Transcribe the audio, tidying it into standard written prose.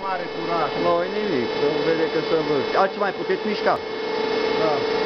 mare curaj. Nu, nimic, nu vede că se învârte. Altceva mai puteți mișca? Da.